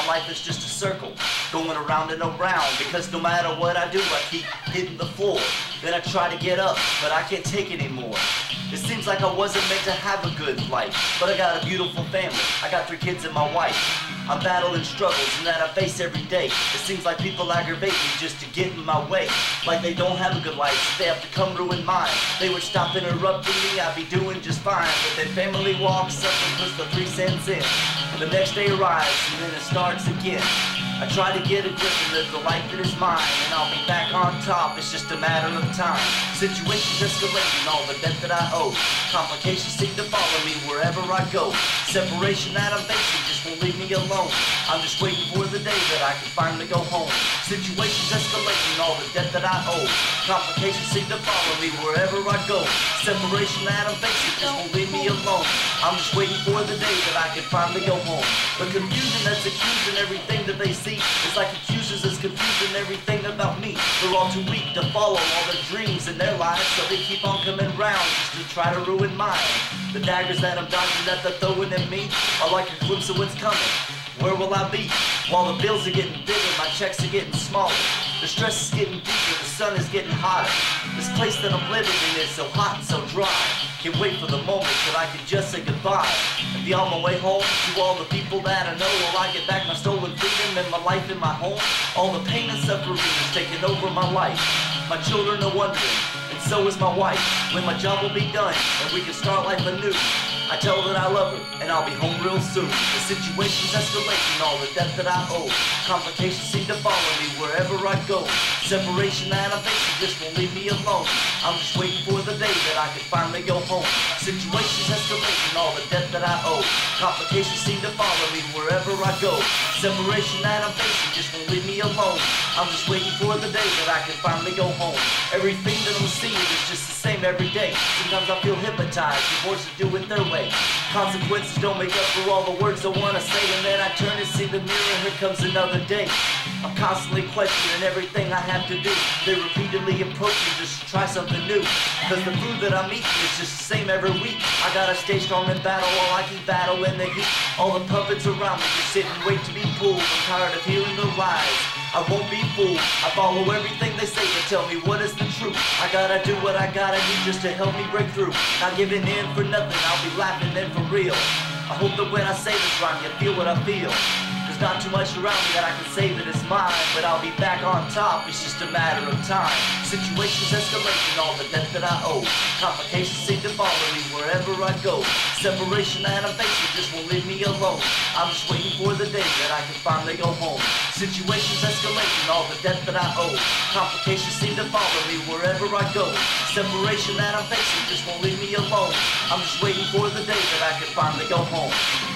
life is just a circle, going around and around. Because no matter what I do, I keep hitting the floor. Then I try to get up, but I can't take it anymore. It seems like I wasn't meant to have a good life, but I got a beautiful family. I got 3 kids and my wife. I'm battling struggles and that I face every day. It seems like people aggravate me just to get in my way. Like they don't have a good life, they have to come ruin mine. They would stop interrupting me, I'd be doing just fine. But then family walks up and puts the 3 cents in. The next day arrives and then it starts again. I try to get a grip and live the life that is mine, and I'll be back on top, it's just a matter of time. Situations escalating, all the debt that I owe. Complications seem to follow me wherever I go. Separation that I'm facing just won't leave me alone. I'm just waiting for the day that I can finally go home. Situations escalating, all the debt that I owe. Complications seem to follow me wherever I go. Separation that I'm facing just won't leave me alone. I'm just waiting for the day that I can finally go home. The confusion that's accusing everything that they see, it's like accusers is confusing everything about me. They're all too weak to follow all their dreams in their lives, so they keep on coming round just to try to ruin mine. The daggers that I'm dodging that they're throwing at me are like a glimpse of what's coming. Where will I be? While the bills are getting bigger, my checks are getting smaller. The stress is getting deeper, the sun is getting hotter. This place that I'm living in is so hot and so dry. Can't wait for the moment that I can just say goodbye and be on my way home to all the people that I know. While I get back my stolen freedom and my life in my home. All the pain and suffering is taking over my life. My children are wondering, and so is my wife, when my job will be done and we can start life anew. I tell her that I love her, and I'll be home real soon. The situation's escalating, all the debt that I owe. Complications seem to follow me wherever I go. Separation that I'm facing just won't leave me alone. I'm just waiting for the day that I can finally go home. Situation's escalating, all the debt that I owe. Complications seem to follow me wherever I go. Separation that I'm facing just won't leave me alone. I'm just waiting for the day that I can finally go home. Everything that I'm seeing is just the same every day. Sometimes I feel hypnotized, forced to do it their way. Consequences don't make up for all the words I wanna say, and then I turn and see the mirror, here comes another day. I'm constantly questioning everything I have to do. They repeatedly approach me just to try something new, cause the food that I'm eating is just the same every week. I gotta stay strong in battle while I keep battling the heat. All the puppets around me just sit and wait to be pulled. I'm tired of hearing the lies, I won't be fooled. I follow everything they say, but tell me what is the truth. I gotta do what I gotta do just to help me break through. Not giving in for nothing, I'll be laughing in for real. I hope that when I say this rhyme, you feel what I feel. There's not too much around me that I can say that is mine, but I'll be back on top, it's just a matter of time. Situations escalating, all the debt that I owe. Complications seem to follow me wherever I go. Separation that I'm facing just won't leave me alone. I'm just waiting for the day that I can finally go home. Situations escalating, all the debt that I owe. Complications seem to follow me wherever I go. Separation that I'm facing just won't leave me alone. I'm just waiting for the day that I can finally go home.